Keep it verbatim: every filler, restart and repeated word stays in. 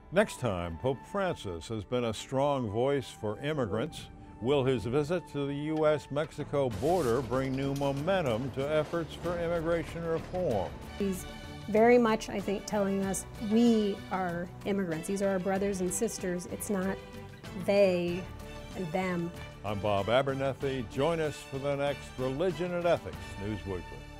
Next time, Pope Francis has been a strong voice for immigrants. Will his visit to the U S Mexico border bring new momentum to efforts for immigration reform? He's very much, I think, telling us we are immigrants. These are our brothers and sisters. It's not they and them. I'm Bob Abernethy. Join us for the next Religion and Ethics News Weekly.